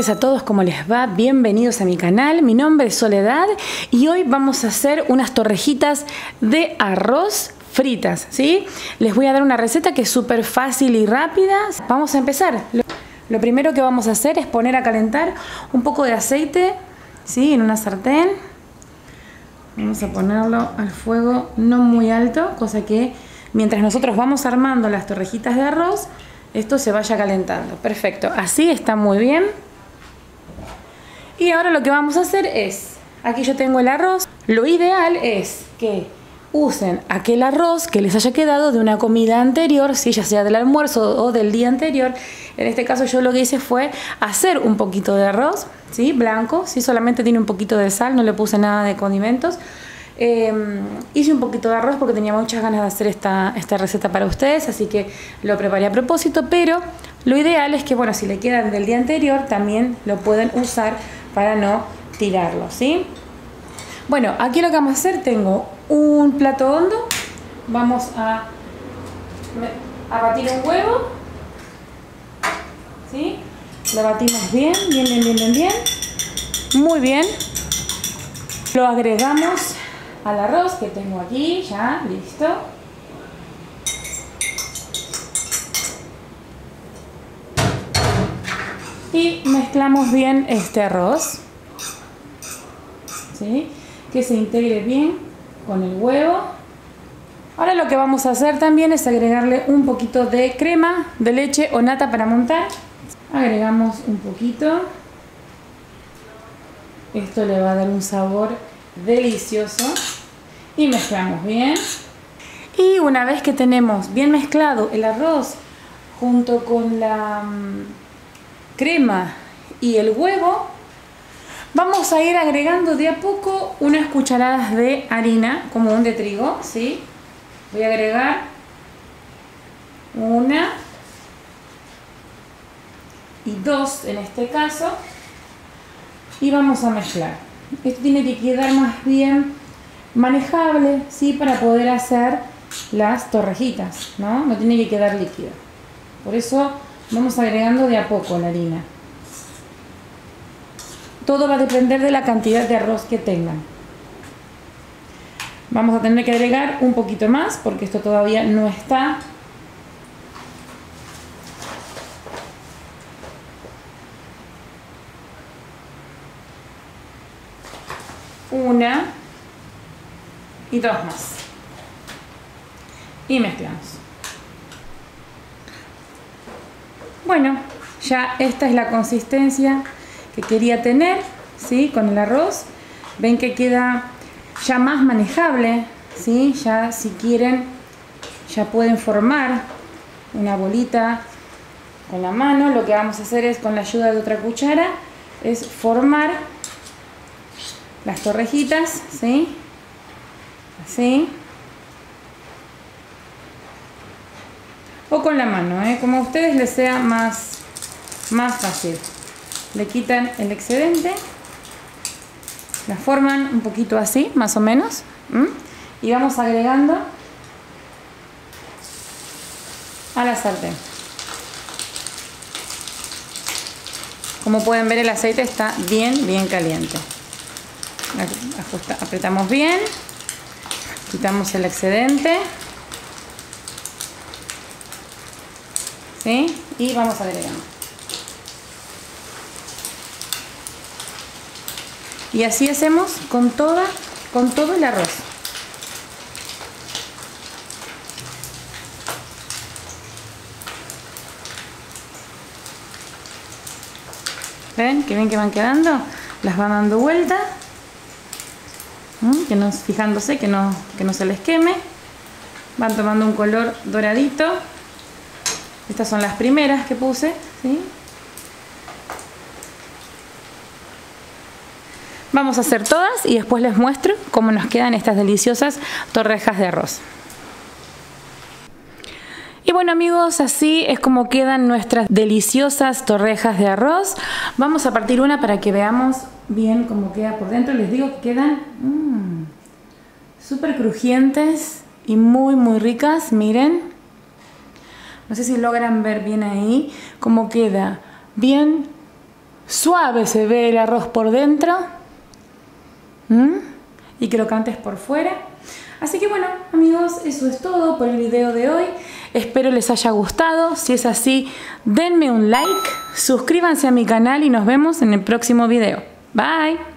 tardes a todos, ¿cómo les va? Bienvenidos a mi canal, mi nombre es Soledad y hoy vamos a hacer unas torrejitas de arroz fritas, ¿sí? Les voy a dar una receta que es súper fácil y rápida. Vamos a empezar. Lo primero que vamos a hacer es poner a calentar un poco de aceite, ¿sí? En una sartén. Vamos a ponerlo al fuego no muy alto, cosa que mientras nosotros vamos armando las torrejitas de arroz, esto se vaya calentando. Perfecto, así está muy bien. Y ahora lo que vamos a hacer es, aquí yo tengo el arroz. Lo ideal es que usen aquel arroz que les haya quedado de una comida anterior, si ya sea del almuerzo o del día anterior. En este caso yo lo que hice fue hacer un poquito de arroz, ¿sí? Blanco, ¿sí? Solamente tiene un poquito de sal, no le puse nada de condimentos. Hice un poquito de arroz porque tenía muchas ganas de hacer esta receta para ustedes, así que lo preparé a propósito, pero lo ideal es que, bueno, si le quedan del día anterior también lo pueden usar para no tirarlo, ¿sí? Bueno, aquí lo que vamos a hacer, tengo un plato hondo, vamos a batir un huevo, ¿sí? Lo batimos bien, muy bien, lo agregamos al arroz que tengo aquí, ya, listo. Y mezclamos bien este arroz, ¿sí? Que se integre bien con el huevo. Ahora lo que vamos a hacer también es agregarle un poquito de crema de leche o nata para montar. Agregamos un poquito. Esto le va a dar un sabor delicioso. Y mezclamos bien. Y una vez que tenemos bien mezclado el arroz junto con la crema y el huevo, vamos a ir agregando de a poco unas cucharadas de harina común de trigo, ¿sí? Voy a agregar una y dos en este caso y vamos a mezclar. Esto tiene que quedar más bien manejable, ¿sí? Para poder hacer las torrejitas, ¿no? No tiene que quedar líquido. Por eso vamos agregando de a poco la harina. Todo va a depender de la cantidad de arroz que tengan. Vamos a tener que agregar un poquito más porque esto todavía no está. Una y dos más. Y mezclamos. Bueno, ya esta es la consistencia que quería tener, ¿sí? Con el arroz. Ven que queda ya más manejable, ¿sí? Ya si quieren, ya pueden formar una bolita con la mano. Lo que vamos a hacer es, con la ayuda de otra cuchara, es formar las torrejitas, ¿sí? Así. O con la mano, como a ustedes les sea más fácil. Le quitan el excedente, la forman un poquito así, más o menos, y vamos agregando a la sartén. Como pueden ver, el aceite está bien caliente. Apretamos bien, quitamos el excedente, ¿sí? Y vamos agregando. Y así hacemos con todo el arroz. ¿Ven qué bien que van quedando? Las van dando vuelta, fijándose que no se les queme. Van tomando un color doradito. Estas son las primeras que puse, ¿sí? Vamos a hacer todas y después les muestro cómo nos quedan estas deliciosas torrejas de arroz. Y bueno, amigos, así es como quedan nuestras deliciosas torrejas de arroz. Vamos a partir una para que veamos bien cómo queda por dentro. Les digo que quedan súper crujientes y muy ricas, miren. No sé si logran ver bien ahí cómo queda bien Suave se ve el arroz por dentro. Y crocantes por fuera. Así que bueno, amigos, eso es todo por el video de hoy. Espero les haya gustado. Si es así, denme un like, suscríbanse a mi canal y nos vemos en el próximo video. Bye.